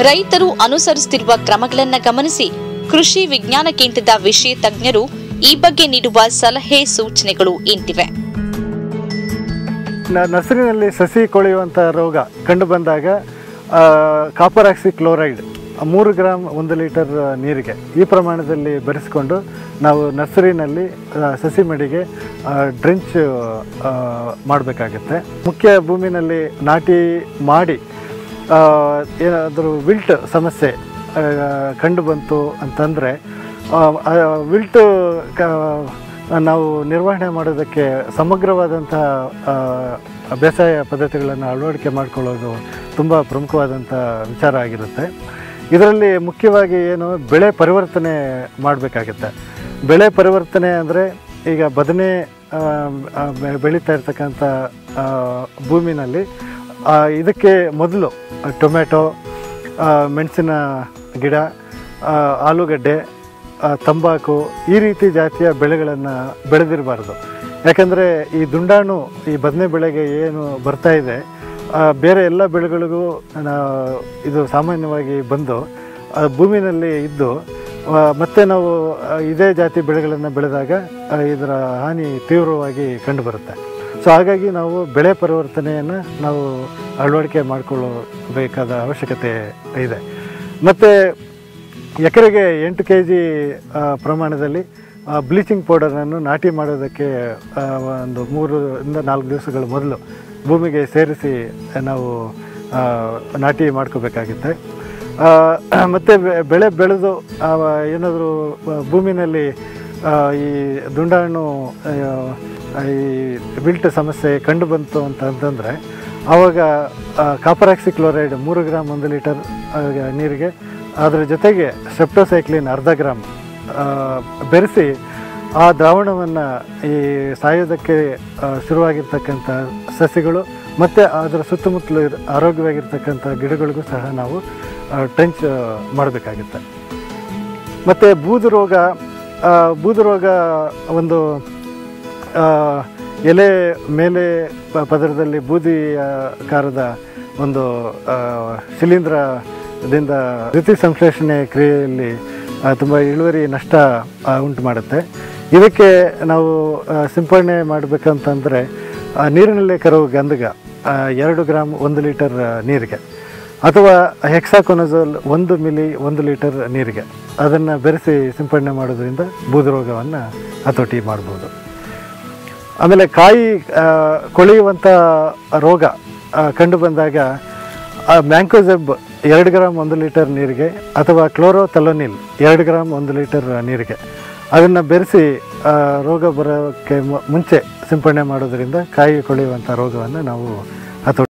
ರೈತರು ಅನುಸರಿಸುತ್ತಿರುವ ಕ್ರಮಗಳನ್ನು ಗಮನಿಸಿ ಕೃಷಿ ವಿಜ್ಞಾನ ಕೇಂದ್ರದ ವಿಷಯ ತಜ್ಞರು ಈ ಬಗ್ಗೆ ನೀಡುವ ಸಲಹೆ ಸೂಚನೆಗಳು ಇಂತಿವೆ. ನರ್ಸರಿನಲ್ಲಿ ಸಸಿ ಕೊಳೆಯುವಂಥ ರೋಗ ಕಂಡು ಬಂದಾಗ ಕಾಪರ್ ಆಕ್ಸಿಕ್ಲೋರೈಡ್ 3 ಗ್ರಾಮ್ 1 ಲೀಟರ್ ನೀರಿಗೆ ಈ ಪ್ರಮಾಣದಲ್ಲಿ ಬೆರೆಸಿಕೊಂಡು ನಾವು ನರ್ಸರಿನಲ್ಲಿ ಸಸಿ ಮಡಿಗೆ ಡ್ರೆಂಚ್ ಮಾಡಬೇಕಾಗುತ್ತೆ. ಮುಖ್ಯ ಭೂಮಿನಲ್ಲಿ ನಾಟಿ ಮಾಡಿ ಏನಾದರೂ ವಿಲ್ಟ್ ಸಮಸ್ಯೆ ಕಂಡು ಬಂತು ಅಂತಂದರೆ ವಿಲ್ಟ್ ನಾವು ನಿರ್ವಹಣೆ ಮಾಡೋದಕ್ಕೆ ಸಮಗ್ರವಾದಂತಹ ಬೇಸಾಯ ಪದ್ಧತಿಗಳನ್ನು ಅಳವಡಿಕೆ ಮಾಡಿಕೊಳ್ಳೋದು ತುಂಬ ಪ್ರಮುಖವಾದಂಥ ವಿಚಾರ ಆಗಿರುತ್ತೆ. ಇದರಲ್ಲಿ ಮುಖ್ಯವಾಗಿ ಏನು ಬೆಳೆ ಪರಿವರ್ತನೆ ಮಾಡಬೇಕಾಗುತ್ತೆ. ಬೆಳೆ ಪರಿವರ್ತನೆ ಅಂದರೆ ಈಗ ಬದನೆ ಬೆಳೀತಾ ಇರ್ತಕ್ಕಂಥ ಭೂಮಿನಲ್ಲಿ ಇದಕ್ಕೆ ಮೊದಲು ಟೊಮೆಟೊ, ಮೆಣಸಿನ ಗಿಡ, ಆಲೂಗಡ್ಡೆ, ತಂಬಾಕು ಈ ರೀತಿ ಜಾತಿಯ ಬೆಳೆಗಳನ್ನು ಬೆಳೆದಿರಬಾರ್ದು. ಯಾಕಂದರೆ ಈ ದುಂಡಾಣು ಈ ಬದನೆ ಬೆಳೆಗೆ ಏನು ಬರ್ತಾ ಇದೆ ಬೇರೆ ಎಲ್ಲ ಬೆಳೆಗಳಿಗೂ ಇದು ಸಾಮಾನ್ಯವಾಗಿ ಬಂದು ಭೂಮಿನಲ್ಲಿ ಇದ್ದು ಮತ್ತೆ ನಾವು ಇದೇ ಜಾತಿ ಬೆಳೆಗಳನ್ನು ಬೆಳೆದಾಗ ಇದರ ಹಾನಿ ತೀವ್ರವಾಗಿ ಕಂಡುಬರುತ್ತೆ. ಸೊ ಹಾಗಾಗಿ ನಾವು ಬೆಳೆ ಪರಿವರ್ತನೆಯನ್ನು ನಾವು ಅಳವಡಿಕೆ ಮಾಡಿಕೊಳ್ಳಬೇಕಾದ ಅವಶ್ಯಕತೆ ಇದೆ. ಮತ್ತು ಎಕರೆಗೆ 8 kg ಪ್ರಮಾಣದಲ್ಲಿ ಬ್ಲೀಚಿಂಗ್ ಪೌಡರನ್ನು ನಾಟಿ ಮಾಡೋದಕ್ಕೆ ಒಂದು 3 ರಿಂದ 4 ದಿವಸಗಳ ಮೊದಲು ಭೂಮಿಗೆ ಸೇರಿಸಿ ನಾವು ನಾಟಿ ಮಾಡ್ಕೋಬೇಕಾಗುತ್ತೆ. ಮತ್ತು ಬೆಳೆ ಬೆಳೆದು ಏನಾದರೂ ಭೂಮಿನಲ್ಲಿ ಈ ದುಂಡಾಣು ಈ ವಿಲ್ಟ್ ಸಮಸ್ಯೆ ಕಂಡು ಬಂತು ಅಂತಂದರೆ ಆವಾಗ ಕಾಪರ್ ಆಕ್ಸಿಕ್ಲೋರೈಡ್ 3 ಗ್ರಾಮ್ 1 ಲೀಟರ್ ನೀರಿಗೆ ಅದರ ಜೊತೆಗೆ ಸೆಪ್ಟೋಸೈಕ್ಲಿನ್ 1/2 ಗ್ರಾಮ್ ಬೆರೆಸಿ ಆ ದ್ರಾವಣವನ್ನು ಈ ಸಾಯೋದಕ್ಕೆ ಶುರುವಾಗಿರ್ತಕ್ಕಂಥ ಸಸಿಗಳು ಮತ್ತು ಅದರ ಸುತ್ತಮುತ್ತಲು ಆರೋಗ್ಯವಾಗಿರ್ತಕ್ಕಂಥ ಗಿಡಗಳಿಗೂ ಸಹ ನಾವು ಟ್ರೆಂಚ್ ಮಾಡಬೇಕಾಗುತ್ತೆ. ಮತ್ತು ಬೂದು ರೋಗ ಒಂದು ಎಲೆ ಮೇಲೆ ಪದರದಲ್ಲಿ ಬೂದಿಯಾಕಾರದ ಒಂದು ಶಿಲೀಂಧ್ರದಿಂದ ದ್ಯುತಿ ಸಂಶ್ಲೇಷಣೆ ಕ್ರಿಯೆಯಲ್ಲಿ ತುಂಬ ಇಳುವರಿ ನಷ್ಟ ಉಂಟು ಮಾಡುತ್ತೆ. ಇದಕ್ಕೆ ನಾವು ಸಿಂಪಡಣೆ ಮಾಡಬೇಕಂತಂದರೆ ನೀರಿನಲ್ಲಿ ಕರಗುವ ಗಂಧಕ 2 ಗ್ರಾಮ್ 1 ಲೀಟರ್ ನೀರಿಗೆ ಅಥವಾ ಹೆಕ್ಸಾಕೊನಜೋಲ್ 1 ಮಿಲಿ 1 ಲೀಟರ್ ನೀರಿಗೆ ಅದನ್ನು ಬೆರೆಸಿ ಸಿಂಪಡಣೆ ಮಾಡೋದ್ರಿಂದ ಬೂದು ರೋಗವನ್ನು ಹತೋಟಿ ಮಾಡ್ಬೋದು. ಆಮೇಲೆ ಕಾಯಿ ಕೊಳೆಯುವಂಥ ರೋಗ ಕಂಡು ಬಂದಾಗ ಮ್ಯಾಂಕೋಜೆಬ್ 2 ಗ್ರಾಮ್ 1 ಲೀಟರ್ ನೀರಿಗೆ ಅಥವಾ ಕ್ಲೋರೋಥೆಲೋನಿಲ್ 2 ಗ್ರಾಮ್ 1 ಲೀಟರ್ ನೀರಿಗೆ ಅದನ್ನು ಬೆರೆಸಿ ರೋಗ ಬರೋಕ್ಕೆ ಮುಂಚೆ ಸಿಂಪಡಣೆ ಮಾಡೋದರಿಂದ ಕಾಯಿ ಕೊಳೆಯುವಂಥ ರೋಗವನ್ನು ನಾವು ಹತೋಟಿ